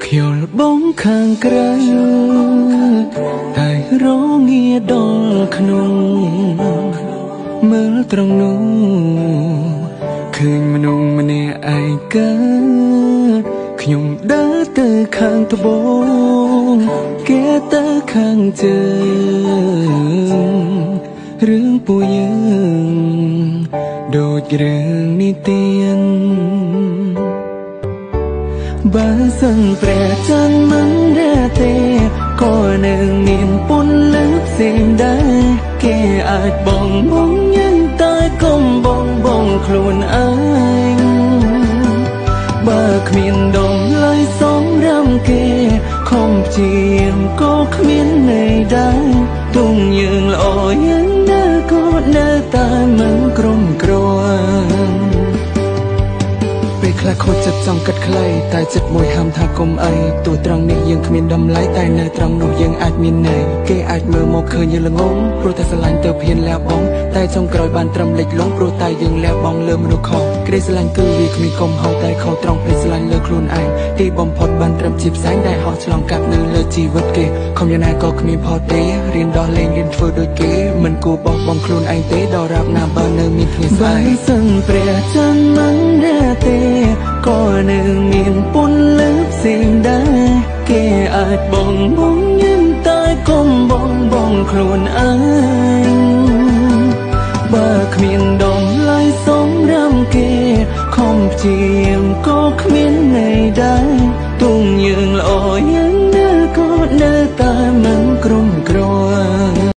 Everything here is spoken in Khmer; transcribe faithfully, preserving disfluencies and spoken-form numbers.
យល់បងខាងក្រៅតែរងាដល់ក្នុងមើលត្រង់នោះឃើញមនុស្សម្នាក់ឯកាខ្ញុំដើរទៅខាងត្បូងគេទៅខាងជើងរឿងពួកយើងដូចរឿងនិទានបើសិនព្រះច័ន្ទមិនដែរទេក៏នឹងមានពន្លឺផ្សេងដែរគេអាចបងបងញញតែកុំបងបងខ្លួនឯងបើគ្មានដងឡើយសំរាមគេខំព្យាយាមក៏គ្មានន័យដែរទុំយើងល្អយ៉ាងណាក៏នៅតែមិនក្រុមគ្រាន់ពេលខ្លះខូចចិត្តចង់កាត់ខ្លីតែចិត្តមួយហាមថាកុំអីទោះត្រង់នេះយើងគ្មានតម្លៃតែនៅត្រង់នោះយើងអាចមានន័យគេអាចមើលមកឃើញយើងល្ងងព្រោះតែស្រឡាញ់ទៅហ៊ានលះបង់តែចុងក្រោយបានត្រឹមលិចលង់ព្រោះតែយើងលះបង់លើមនុស្សខុសក្តីស្រឡាញ់គឺវាគ្មានកំហុសតែខុសត្រង់ពេលស្រឡាញ់លើខ្លួនឯងទីបំផុតបានត្រឹមជាផ្សែងដែលហោះឆ្លងកាត់នៅលើជីវិតគេខំយ៉ាងណាក៏គ្មានផលទេរៀនដោះលែងរៀនធ្វើដូចគេមិនគួរបោះបង់ខ្លួនឯងទេដល់រាប់ណាបើនៅមានថ្ងៃស្អែកបើសិនព្រះច័ន្ទមិនដែរទេក៏នៅមានពន្លឺផ្សេងដែរគេអាចបងបងញញតែកុំបងបងខ្លួនឯងបើគ្មានដងឡើយសំរាមគេខំព្យាយាមក៏គ្មានន័យដែរទុំយើងល្អយ៉ាងណាក៏នៅតែមិន